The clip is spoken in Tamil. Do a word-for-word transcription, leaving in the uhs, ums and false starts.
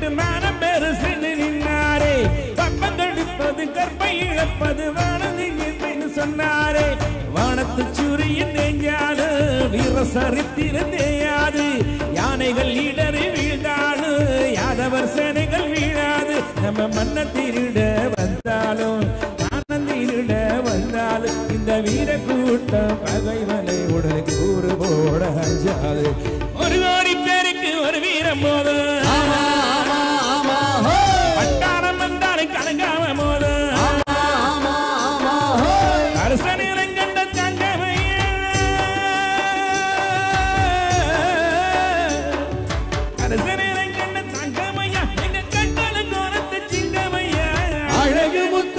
விட்டு மானம் பெருசுன்னு நின்னாரே பப்பந்தெடுப்பது கற்பை இழப்பது வானது என்று சொன்னாரே வானத்து சூரியன் தேஞ்சாது வீர சரித்திரம் தேயாது யானைகள் இடறி வீழ்ந்தாடு யாதவர் சேனைகள் வீழாது நம்ம மன்ன திருட வந்தாலும் ஆனந்த திருட வந்தாலும் இந்த வீர கூட்டம் பகைவனை உடனே கூறு போட அஞ்சாது ஒரு கோடி பேருக்கு ஒரு வீரம் போது பட்டாரம் வந்தாலும் கலங்காம போது அரசனை கண்ட தங்கமையா அரசனை கண்ட தங்கமையா எங்க கண்களுக்கு உரத்து சிங்கமையா அழகு முத்து